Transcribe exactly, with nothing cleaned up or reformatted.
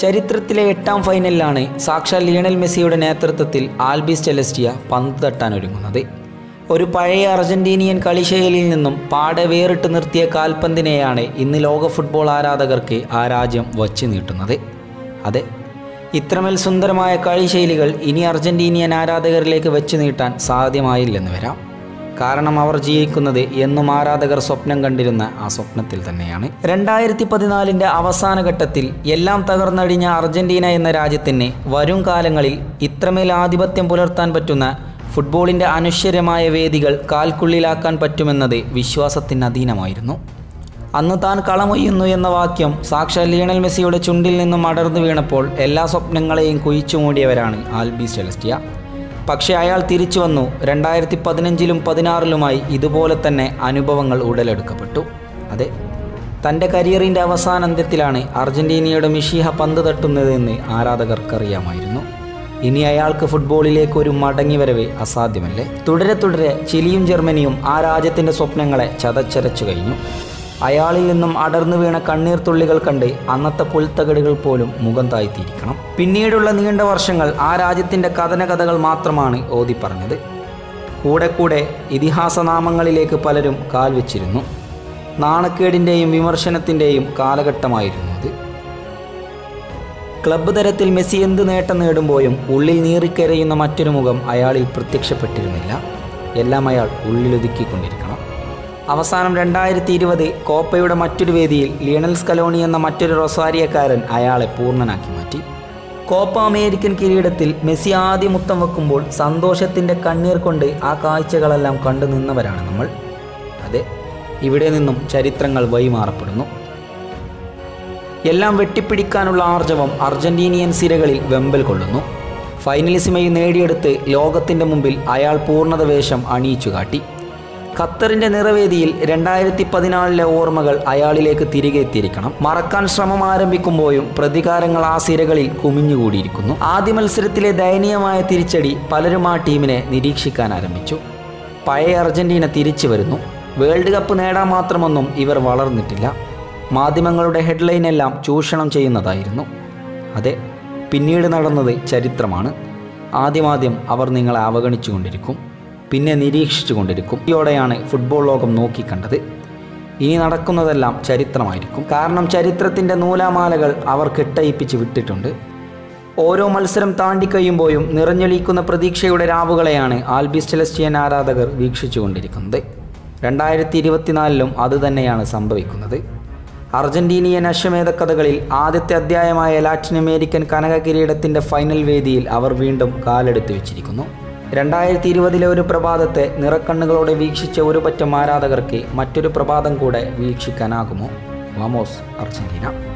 ചരിത്രത്തിലെ എട്ടാം ഫൈനലിലാണ് സാക്ഷാൽ ലിയണൽ മെസ്സിയുടെ നേതൃത്വത്തിൽ ആൽബിസ് സെലസ്റ്റിയ പന്ത് തട്ടാനൊരുങ്ങുന്നത്. ഒരു പഴയ അർജന്റീനിയൻ കളിശൈലിയിൽ നിന്നും പാടെ വേറിട്ട് നിർത്തിയ കാൽപന്തിനെയാണ് ഇന്ന് ലോക ഫുട്ബോൾ ആരാധകർക്ക് ആ രാജ്യം വച്ചു നീട്ടുന്നത്. അതെ, ഇത്രമേൽ സുന്ദരമായ കളിശൈലികൾ ഇനി അർജന്റീനിയൻ ആരാധകരിലേക്ക് വെച്ചു നീട്ടാൻ സാധ്യമായില്ലെന്ന് വരാം. കാരണം അവർ ജീവിക്കുന്നത് എന്നും ആരാധകർ സ്വപ്നം കണ്ടിരുന്ന ആ സ്വപ്നത്തിൽ തന്നെയാണ്. രണ്ടായിരത്തി പതിനാലിൻ്റെ അവസാന ഘട്ടത്തിൽ എല്ലാം തകർന്നടിഞ്ഞ അർജന്റീന എന്ന രാജ്യത്തിന് വരും കാലങ്ങളിൽ ഇത്രമേൽ ആധിപത്യം പുലർത്താൻ പറ്റുന്ന ഫുട്ബോളിൻ്റെ അനശ്വരമായ വേദികൾ കാൽക്കുള്ളിലാക്കാൻ പറ്റുമെന്നത് വിശ്വാസത്തിന് അധീനമായിരുന്നു. അന്ന് താൻ കളമൊയ്യുന്നു എന്ന വാക്യം സാക്ഷാൽ ലിയണൽ മെസ്സിയുടെ ചുണ്ടിൽ നിന്നും അടർന്നു വീണപ്പോൾ എല്ലാ സ്വപ്നങ്ങളെയും കുഴിച്ചു മൂടിയവരാണ് ആൽബിസ് സെലസ്റ്റിയ. പക്ഷേ അയാൾ തിരിച്ചു വന്നു. രണ്ടായിരത്തി പതിനഞ്ചിലും പതിനാറിലുമായി ഇതുപോലെ തന്നെ അനുഭവങ്ങൾ ഉടലെടുക്കപ്പെട്ടു. അതെ, തൻ്റെ കരിയറിൻ്റെ അവസാനാന്ത്യത്തിലാണ് അർജന്റീനയുടെ മിഷീഹ പന്ത് തട്ടുന്നതെന്ന് ആരാധകർക്കറിയാമായിരുന്നു. ഇനി അയാൾക്ക് ഫുട്ബോളിലേക്ക് ഒരു മടങ്ങിവരവ് അസാധ്യമല്ലേ. തുടരെ തുടരെ ചിലിയും ജർമ്മനിയും ആ രാജ്യത്തിൻ്റെ സ്വപ്നങ്ങളെ ചതച്ചരച്ചു കഴിഞ്ഞു. അയാളിൽ നിന്നും അടർന്നു വീണ കണ്ണീർ തുള്ളികൾ കണ്ട് അന്നത്തെ പുൽത്തകടുകൾ പോലും മുഖം താഴ്ത്തിയിരിക്കണം. പിന്നീടുള്ള നീണ്ട വർഷങ്ങൾ ആ രാജ്യത്തിൻ്റെ കഥന കഥകൾ മാത്രമാണ് ഓതിപ്പറഞ്ഞത്. കൂടെ കൂടെ ഇതിഹാസനാമങ്ങളിലേക്ക് പലരും കാൽ വെച്ചിരുന്നു. നാണക്കേടിൻ്റെയും വിമർശനത്തിൻ്റെയും കാലഘട്ടമായിരുന്നു അത്. ക്ലബ്ബ് തലത്തിൽ മെസ്സി എന്ത് നേട്ടം നേടുമ്പോഴും ഉള്ളിൽ നീറിക്കരയുന്ന മറ്റൊരു മുഖം അയാളിൽ പ്രത്യക്ഷപ്പെട്ടിരുന്നില്ല. എല്ലാം അയാൾ ഉള്ളിലൊതുക്കിക്കൊണ്ടിരിക്കണം. അവസാനം രണ്ടായിരത്തി ഇരുപത് കോപ്പയുടെ മറ്റൊരു വേദിയിൽ ലിയണൽ സ്കലോണി എന്ന മറ്റൊരു റൊസാരിയക്കാരൻ അയാളെ പൂർണ്ണനാക്കി മാറ്റി. കോപ്പ അമേരിക്കൻ കിരീടത്തിൽ മെസ്സി ആദ്യം മുത്തം വെക്കുമ്പോൾ സന്തോഷത്തിൻ്റെ കണ്ണീർ കൊണ്ട് ആ കാഴ്ചകളെല്ലാം കണ്ടു നിന്നവരാണ് നമ്മൾ. അതെ, ഇവിടെ നിന്നും ചരിത്രങ്ങൾ വഴിമാറപ്പെടുന്നു. എല്ലാം വെട്ടിപ്പിടിക്കാനുള്ള ആർജവം അർജന്റീനിയൻ സിരകളിൽ വെമ്പൽ കൊള്ളുന്നു. ഫൈനലിസിമയിൽ നേടിയെടുത്ത് ലോകത്തിൻ്റെ മുമ്പിൽ അയാൾ പൂർണ്ണത വേഷം അണിയിച്ചു കാട്ടി. ഖത്തറിൻ്റെ നിറവേദിയിൽ രണ്ടായിരത്തി പതിനാലിലെ ഓർമ്മകൾ അയാളിലേക്ക് തിരികെ എത്തിയിരിക്കണം. മറക്കാൻ ശ്രമം ആരംഭിക്കുമ്പോഴും പ്രതികാരങ്ങൾ ആ സിരകളിൽ കുമിഞ്ഞുകൂടിയിരിക്കുന്നു. ആദ്യ മത്സരത്തിലെ ദയനീയമായ തിരിച്ചടി പലരും ആ ടീമിനെ നിരീക്ഷിക്കാൻ ആരംഭിച്ചു. പഴയ അർജന്റീന തിരിച്ചു വരുന്നു. വേൾഡ് കപ്പ് നേടാൻ മാത്രമൊന്നും ഇവർ വളർന്നിട്ടില്ല. മാധ്യമങ്ങളുടെ ഹെഡ്ലൈനെല്ലാം ചൂഷണം ചെയ്യുന്നതായിരുന്നു. അതെ, പിന്നീട് നടന്നത് ചരിത്രമാണ്. ആദ്യമാദ്യം അവർ നിങ്ങളെ അവഗണിച്ചു കൊണ്ടിരിക്കും, പിന്നെ നിരീക്ഷിച്ചു കൊണ്ടിരിക്കും. ഇതോടെയാണ് ഫുട്ബോൾ ലോകം നോക്കിക്കണ്ടത്. ഇനി നടക്കുന്നതെല്ലാം ചരിത്രമായിരിക്കും. കാരണം ചരിത്രത്തിൻ്റെ നൂലാമാലകൾ അവർ കെട്ടയിപ്പിച്ച് വിട്ടിട്ടുണ്ട്. ഓരോ മത്സരം താണ്ടിക്കഴിയുമ്പോഴും നിറഞ്ഞൊലിക്കുന്ന പ്രതീക്ഷയുടെ രാവുകളെയാണ് ആൽബിസ് സെലസ്റ്റിയൻ ആരാധകർ വീക്ഷിച്ചു കൊണ്ടിരിക്കുന്നത്. രണ്ടായിരത്തി ഇരുപത്തിനാലിലും അതുതന്നെയാണ് സംഭവിക്കുന്നത്. അർജന്റീനിയൻ അശ്വമേധ കഥകളിൽ ആദ്യത്തെ അധ്യായമായ ലാറ്റിൻ അമേരിക്കൻ കനക കിരീടത്തിൻ്റെ ഫൈനൽ വേദിയിൽ അവർ വീണ്ടും കാലെടുത്ത് വെച്ചിരിക്കുന്നു. രണ്ടായിരത്തി ഇരുപതിലെ ഒരു പ്രഭാതത്തെ നിറക്കണ്ണുകളോടെ വീക്ഷിച്ച ഒരു പറ്റം ആരാധകർക്ക് മറ്റൊരു പ്രഭാതം കൂടെ വീക്ഷിക്കാനാകുമോ? വാമോസ് അർജന്റീന.